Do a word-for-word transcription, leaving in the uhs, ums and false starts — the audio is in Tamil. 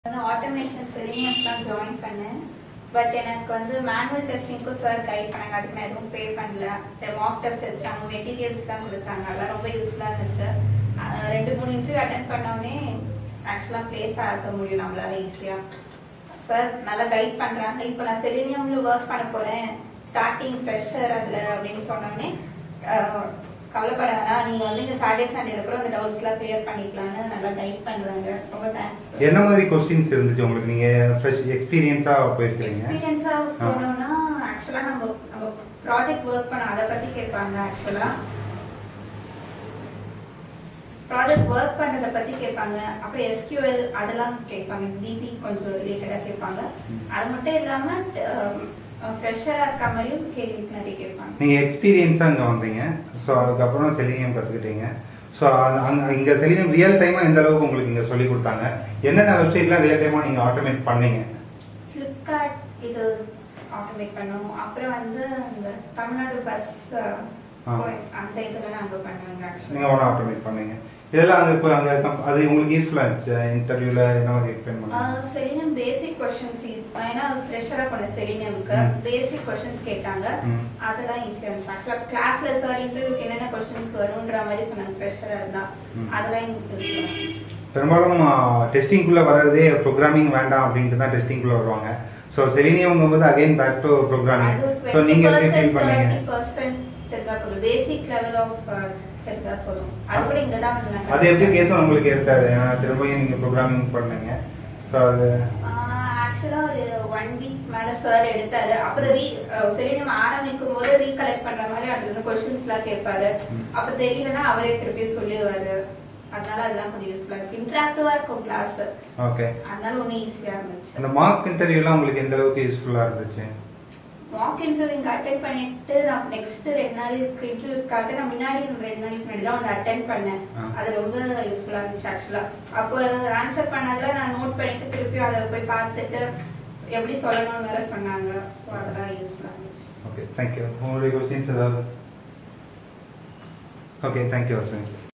Automation Selenium join பண்ணேன் பட் எனக்கு வந்து மேனுவல் டெஸ்டிங்க்கு சார் கைட் பண்ணாங்க அதுக்கு நான் எதுவும் பே பண்ணல மார்க் டெஸ்ட் வச்சாங்க மெட்டீரியல்ஸ் தான் கொடுத்தாங்க அதெல்லாம் ரொம்ப யூஸ்ஃபுல்லாக இருந்துச்சு ரெண்டு மூணு இன்டர்வியூ அட்டென்ட் பண்ணோடனே ஆக்சுவலாக பிளேஸ் ஆக முடியும் நம்மளால ஈஸியாக சார் நல்லா கைட் பண்ணுறாங்க இப்போ நான் செலினியமில் ஒர்க் பண்ண போகிறேன் ஸ்டார்டிங் ஃப்ரெஷர் அதில் அப்படின்னு சொன்னோடனே கவலைப்பட வேணாம் நீங்க வந்து இந்த சாட்டர்டே சண்டேல கூட அந்த டவுட்ஸ் எல்லாம் கிளியர் பண்ணிக்கலாம்னு நல்லா கைட் பண்றாங்க ரொம்ப தேங்க்ஸ் என்ன மாதிரி क्वेश्चंस இருந்துச்சு உங்களுக்கு நீங்க ஃப்ரெஷ் எக்ஸ்பீரியன்ஸா போயிருக்கீங்க எக்ஸ்பீரியன்ஸா போறோம்னா एक्चुअली நம்ம நம்ம ப்ராஜெக்ட் வர்க் பண்ண அத பத்தி கேட்பாங்க एक्चुअली ப்ராஜெக்ட் வர்க் பண்ணத பத்தி கேட்பாங்க அப்புறம் எஸ்கியூஎல் அதெல்லாம் கேட்பாங்க டிபி கொஞ்சம் ரிலேட்டடா கேட்பாங்க அது மட்டும் இல்லாம ஃப்ரெஷரா இருக்க மாதிரியும் கேள்வி நிறைய கேட்பாங்க நீங்க எக்ஸ்பீரியன்ஸா அங்க வந்தீங்க சோ அதுக்கு அப்புறம் செலினியம் கத்துக்கிட்டீங்க சோ அங்க இங்க செலினியம் ரியல் டைமா எந்த அளவுக்கு உங்களுக்கு இங்க சொல்லி கொடுத்தாங்க என்னென்ன வெப்சைட்லாம் ரியல் டைமா நீங்க ஆட்டோமேட் பண்ணீங்க Flipkart இது ஆட்டோமேட் பண்ணோம் அப்புறம் வந்து இந்த தமிழ்நாடு பஸ் அந்த இதெல்லாம் நாங்க பண்ணுவாங்க एक्चुअली நீங்க ஒண்ணா ஆட்டோமேட் பண்ணீங்க இதெல்லாம் அங்க அங்க அது உங்களுக்கு யூஸ்ஃபுல்லா இருந்துச்சு இன்டர்வியூல என்ன மாதிரி எக்ஸ்பிளைன் பண்ணாங்க செலினியம் பேசிக் क्वेश्चंस ஏனா ஃப்ரெஷரா பண்ண செலினியம்க்கு பேசிக் क्वेश्चंस கேட்டாங்க அதெல்லாம் ஈஸியா இருந்துச்சு एक्चुअली கிளாஸ்ல சார் இன்டர்வியூக்கு என்னென்ன क्वेश्चंस வரும்ன்ற மாதிரி சொன்னாங்க ஃப்ரெஷரா இருந்தா அதெல்லாம் யூஸ்ஃபுல்லா பெரும்பாலும் டெஸ்டிங் குள்ள வரதே ப்ரோகிராமிங் வேண்டாம் அப்படினு தான் டெஸ்டிங் குள்ள வருவாங்க சோ செலினியம்ங்கும்போது again back to programming so நீங்க எப்படி ஃபீல் பண்ணீங்க thirty percent தெரிஞ்சா போதும் பேசிக் லெவல் ஆஃப் தெரிஞ்சா போதும் அது கூட இங்க தான் வந்து அது எப்படி கேஸ் உங்களுக்கு எடுத்தாரு திரும்பவும் நீங்க ப்ரோகிராமிங் பண்ணீங்க சோ அது ஆக்சுவலா ஒரு ஒன் வீக் மேல சார் எடுத்தாரு அப்புறம் ரீ செலினியம் ஆரம்பிக்கும் போது ரீகலெக்ட் பண்ற மாதிரி அதுல क्वेश्चंस எல்லாம் கேட்பாரு அப்ப தெரியலனா அவரே திருப்பி சொல்லிடுவாரு அதனால அதெல்லாம் கொஞ்சம் யூஸ்ஃபுல்லா இருக்கு இன்டராக்டிவா இருக்கும் கிளாஸ் ஓகே அதனால ஒண்ணு ஈஸியா இருந்துச்சு அந்த மார்க் இன்டர்வியூலாம் உங்களுக்கு எந்த அளவுக்கு யூஸ்ஃபுல்லா இருந்துச்சு மார்க் இன்டர்வியூ அட்டென்ட் பண்ணிட்டு நான் நெக்ஸ்ட் ரெண்டு நாளுக்கு இன்டர்வியூக்காக நான் முன்னாடி ரெண்டு நாளைக்கு முன்னாடி தான் வந்து அட்டென்ட் பண்ணேன் அது ரொம்ப யூஸ்ஃபுல்லா இருந்துச்சு ஆக்சுவலா அப்போ ஆன்சர் பண்ணதுல நான் நோட் பண்ணிட்டு திருப்பி அதை போய் பார்த்துட்டு எப்படி சொல்லணும்னு வேற சொன்னாங்க ஸோ அதெல்லாம் யூஸ்ஃபுல்லா இருந்துச்சு ஓகே தேங்க்யூ உங்களுடைய கொஸ்டின்ஸ் ஏதாவது ஓகே தேங்க்யூ வசந்த்